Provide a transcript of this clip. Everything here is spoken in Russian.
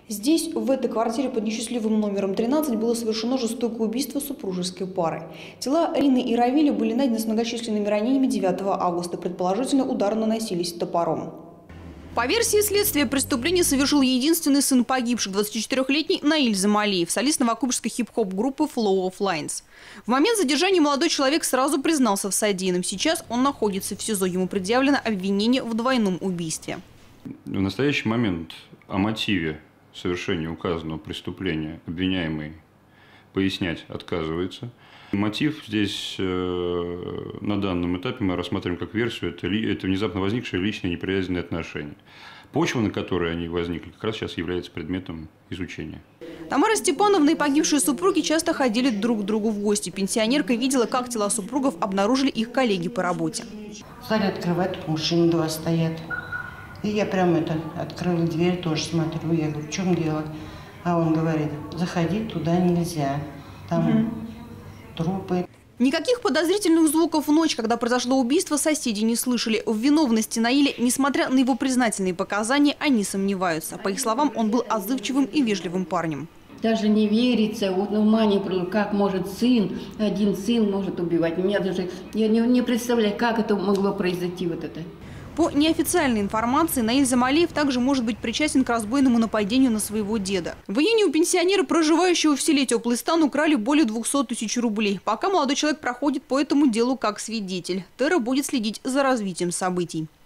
Здесь, в этой квартире под несчастливым номером 13, было совершено жестокое убийство супружеской пары. Тела Рины и Равиля были найдены с многочисленными ранениями 9 августа. Предположительно, удары наносились топором. По версии следствия, преступление совершил единственный сын погибших, 24-летний Наиль Замалиев, солист новокубанской хип-хоп группы Flow of Lines. В момент задержания молодой человек сразу признался в содеянном. Сейчас он находится в СИЗО. Ему предъявлено обвинение в двойном убийстве. В настоящий момент о мотиве совершения указанного преступления обвиняемый пояснять отказывается. Мотив здесь на данном этапе мы рассматриваем как версию, это внезапно возникшие личные неприязненные отношения. Почва, на которой они возникли, как раз сейчас является предметом изучения. Тамара Степановна и погибшие супруги часто ходили друг к другу в гости. Пенсионерка видела, как тела супругов обнаружили их коллеги по работе. Стали открывать, тут мужчины два стоят. И я прямо открыла дверь, тоже смотрю. Я говорю, в чем дело? А он говорит, заходить туда нельзя. Там трупы. Никаких подозрительных звуков в ночь, когда произошло убийство, соседи не слышали. В виновности Наиля, несмотря на его признательные показания, они сомневаются. По их словам, он был отзывчивым и вежливым парнем. Даже не верится, вот ума не приложу, как может один сын может убивать. Меня даже, я не представляю, как это могло произойти вот это. По неофициальной информации, Наиль Замалиев также может быть причастен к разбойному нападению на своего деда. В июне у пенсионера, проживающего в селе Теплый Стан, украли более 200 тысяч рублей. Пока молодой человек проходит по этому делу как свидетель. Тера будет следить за развитием событий.